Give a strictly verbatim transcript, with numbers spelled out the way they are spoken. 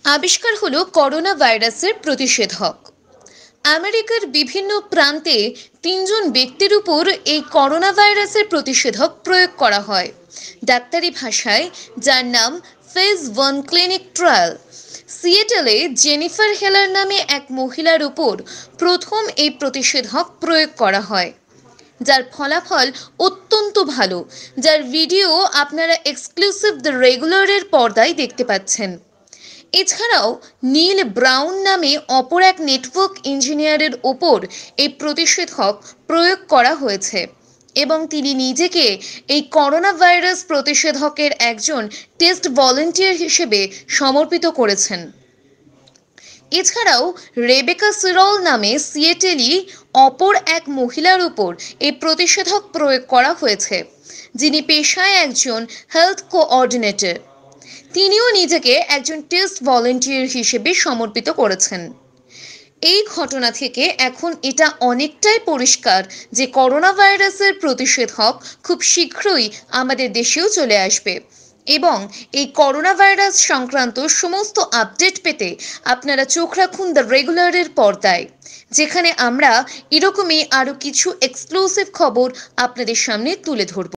আবিষ্কার হলো করোনা ভাইরাসের প্রতিষেধক। আমেরিকার বিভিন্ন প্রান্তে তিনজন ব্যক্তির উপর এই করোনা ভাইরাসের প্রতিষেধক প্রয়োগ করা হয় ডাক্তারি ভাষায়, যার নাম ফেজ ওয়ান ক্লিনিক ট্রায়াল। সিয়েটেলে জেনিফার হেলার নামে এক মহিলার উপর প্রথম এই প্রতিষেধক প্রয়োগ করা হয়, যার ফলাফল অত্যন্ত ভালো, যার ভিডিও আপনারা এক্সক্লুসিভ দ্য রেগুলারের পর্দায় দেখতে পাচ্ছেন। এছাড়াও নীল ব্রাউন নামে অপর এক নেটওয়ার্ক ইঞ্জিনিয়ারের ওপর এই প্রতিষেধক প্রয়োগ করা হয়েছে এবং তিনি নিজেকে এই করোনা ভাইরাস প্রতিষেধকের একজন টেস্ট ভলেন্টিয়ার হিসেবে সমর্পিত করেছেন। এছাড়াও রেবেকা সিরল নামে সিয়েটেলি অপর এক মহিলার উপর এই প্রতিষেধক প্রয়োগ করা হয়েছে, যিনি পেশায় একজন হেলথ কোঅর্ডিনেটর। তিনিও নিজেকে একজন টেস্ট ভলেন্টিয়ার হিসেবে সমর্পিত করেছেন। এই ঘটনা থেকে এখন এটা অনেকটাই পরিষ্কার যে করোনা ভাইরাসের প্রতিষেধক খুব শীঘ্রই আমাদের দেশেও চলে আসবে এবং এই করোনা ভাইরাস সংক্রান্ত সমস্ত আপডেট পেতে আপনারা চোখ রাখুন দ্য রেগুলারের পর্দায়, যেখানে আমরা এরকমই আরও কিছু এক্সক্লুসিভ খবর আপনাদের সামনে তুলে ধরব।